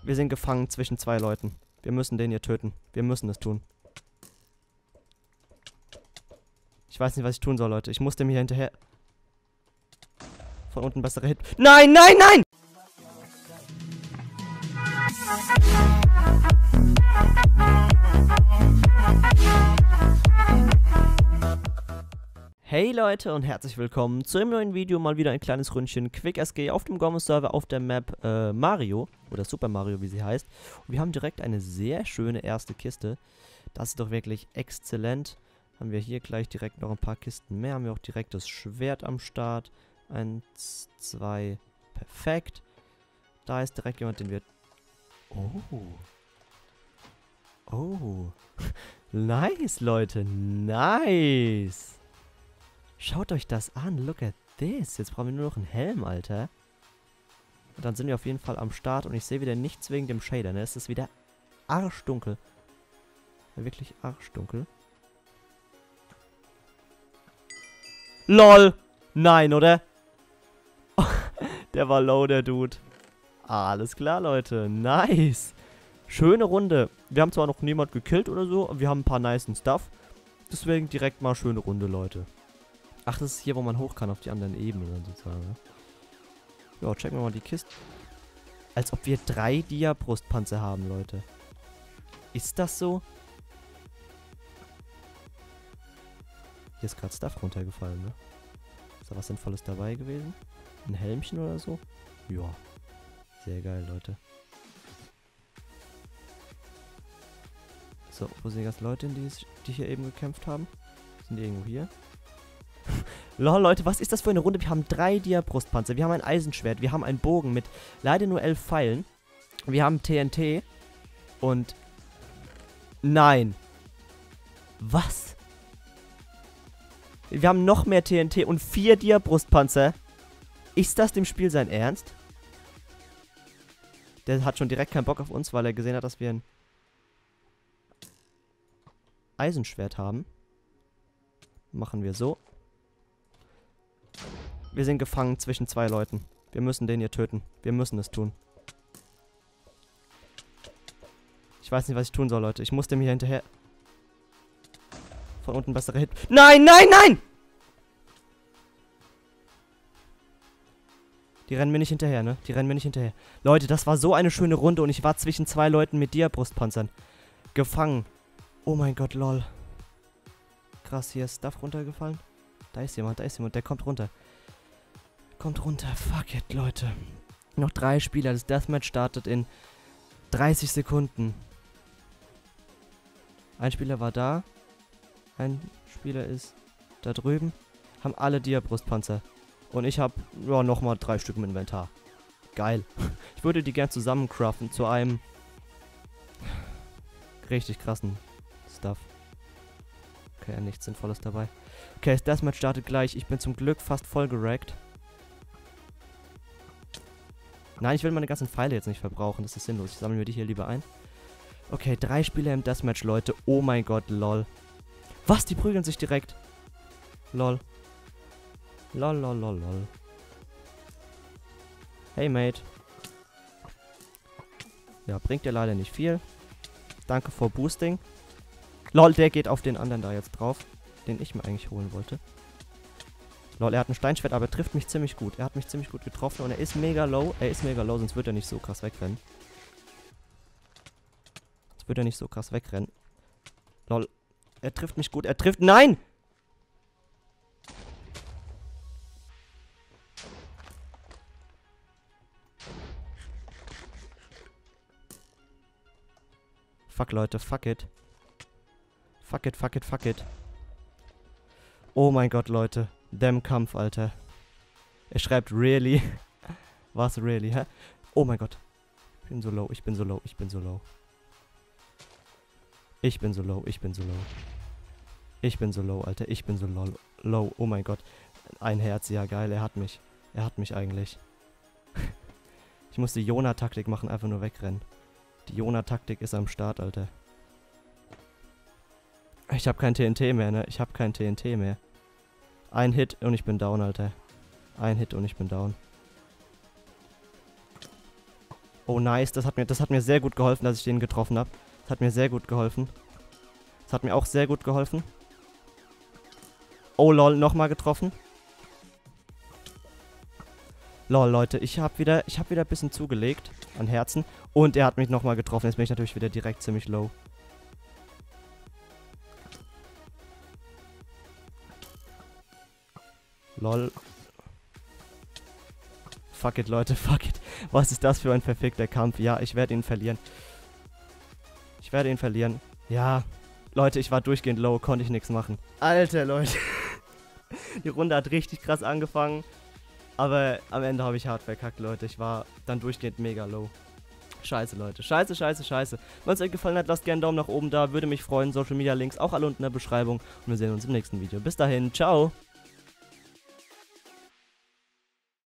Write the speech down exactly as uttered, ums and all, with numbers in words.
Wir sind gefangen zwischen zwei Leuten. Wir müssen den hier töten. Wir müssen es tun. Ich weiß nicht, was ich tun soll, Leute. Ich muss dem hier hinterher... Von unten bessere Hit... Nein, nein, nein! Hey Leute und herzlich willkommen zu einem neuen Video, mal wieder ein kleines Ründchen Quick S G auf dem Gommes-Server auf der Map äh, Mario, oder Super Mario, wie sie heißt. Und wir haben direkt eine sehr schöne erste Kiste. Das ist doch wirklich exzellent. Haben wir hier gleich direkt noch ein paar Kisten mehr. Haben wir auch direkt das Schwert am Start. Eins, zwei, perfekt. Da ist direkt jemand, den wir... Oh. Oh. Nice, Leute, nice. Schaut euch das an, look at this. Jetzt brauchen wir nur noch einen Helm, Alter. Und dann sind wir auf jeden Fall am Start und ich sehe wieder nichts wegen dem Shader, ne? Es ist wieder arschdunkel. Ja, wirklich arschdunkel. LOL! Nein, oder? Der war low, der Dude. Alles klar, Leute. Nice. Schöne Runde. Wir haben zwar noch niemand gekillt oder so, aber wir haben ein paar nice Stuff. Deswegen direkt mal schöne Runde, Leute. Ach, das ist hier, wo man hoch kann auf die anderen Ebenen sozusagen. Ja, checken wir mal die Kiste. Als ob wir drei Dia-Brustpanzer haben, Leute. Ist das so? Hier ist gerade Stuff runtergefallen, ne? Ist da was Sinnvolles dabei gewesen? Ein Helmchen oder so? Ja. Sehr geil, Leute. So, wo sind die ganzen Leute, die, die hier eben gekämpft haben? Sind die irgendwo hier? Lol, Leute, was ist das für eine Runde? Wir haben drei Dia-Brustpanzer, wir haben ein Eisenschwert, wir haben einen Bogen mit leider nur elf Pfeilen. Wir haben T N T und... Nein. Was? Wir haben noch mehr T N T und vier Dia-Brustpanzer. Ist das dem Spiel sein Ernst? Der hat schon direkt keinen Bock auf uns, weil er gesehen hat, dass wir ein Eisenschwert haben. Machen wir so. Wir sind gefangen zwischen zwei Leuten. Wir müssen den hier töten. Wir müssen es tun. Ich weiß nicht, was ich tun soll, Leute. Ich muss dem hier hinterher... Von unten bessere Hit... Nein, nein, nein! Die rennen mir nicht hinterher, ne? Die rennen mir nicht hinterher. Leute, das war so eine schöne Runde und ich war zwischen zwei Leuten mit Dia-Brustpanzern. Gefangen. Oh mein Gott, lol. Krass, hier ist Stuff runtergefallen. Da ist jemand, da ist jemand. Der kommt runter. Kommt runter. Fuck it, Leute. Noch drei Spieler. Das Deathmatch startet in dreißig Sekunden. Ein Spieler war da. Ein Spieler ist da drüben. Haben alle Dia-Brustpanzer. Und ich habe ja, nochmal drei Stück im Inventar. Geil. Ich würde die gern zusammencraften zu einem richtig krassen Stuff. Okay, nichts Sinnvolles dabei. Okay, das Deathmatch startet gleich. Ich bin zum Glück fast voll gerackt. Nein, ich will meine ganzen Pfeile jetzt nicht verbrauchen. Das ist sinnlos. Ich sammle mir die hier lieber ein. Okay, drei Spieler im Deathmatch, Leute. Oh mein Gott, lol. Was? Die prügeln sich direkt. Lol. Lol, lol, lol, lol. Hey, Mate. Ja, bringt dir leider nicht viel. Danke for Boosting. Lol, der geht auf den anderen da jetzt drauf. Den ich mir eigentlich holen wollte. Lol, er hat ein Steinschwert, aber er trifft mich ziemlich gut. Er hat mich ziemlich gut getroffen und er ist mega low. Er ist mega low, sonst wird er nicht so krass wegrennen. Sonst wird er nicht so krass wegrennen. Lol, er trifft mich gut. Er trifft... Nein! Fuck, Leute, fuck it. Fuck it, fuck it, fuck it. Oh mein Gott, Leute. Dem Kampf, Alter. Er schreibt really. Was really, hä? Oh mein Gott. Ich bin so low, ich bin so low, ich bin so low. Ich bin so low, ich bin so low. Ich bin so low, Alter. Ich bin so low. Low, oh mein Gott. Ein Herz, ja geil, er hat mich. Er hat mich eigentlich. Ich muss die Jona-Taktik machen, einfach nur wegrennen. Die Jona-Taktik ist am Start, Alter. Ich hab kein T N T mehr, ne? Ich hab kein T N T mehr. Ein Hit und ich bin down, Alter. Ein Hit und ich bin down. Oh, nice. Das hat mir, das hat mir sehr gut geholfen, dass ich den getroffen habe. Das hat mir sehr gut geholfen. Das hat mir auch sehr gut geholfen. Oh, lol, nochmal getroffen. Lol, Leute, ich habe wieder, ich habe wieder ein bisschen zugelegt an Herzen. Und er hat mich nochmal getroffen. Jetzt bin ich natürlich wieder direkt ziemlich low. Lol. Fuck it, Leute, fuck it. Was ist das für ein verfickter Kampf? Ja, ich werde ihn verlieren. Ich werde ihn verlieren. Ja, Leute, ich war durchgehend low, konnte ich nichts machen. Alter, Leute. Die Runde hat richtig krass angefangen. Aber am Ende habe ich hart verkackt, Leute. Ich war dann durchgehend mega low. Scheiße, Leute. Scheiße, scheiße, scheiße. Wenn es euch gefallen hat, lasst gerne einen Daumen nach oben da. Würde mich freuen. Social Media Links auch alle unten in der Beschreibung. Und wir sehen uns im nächsten Video. Bis dahin. Ciao.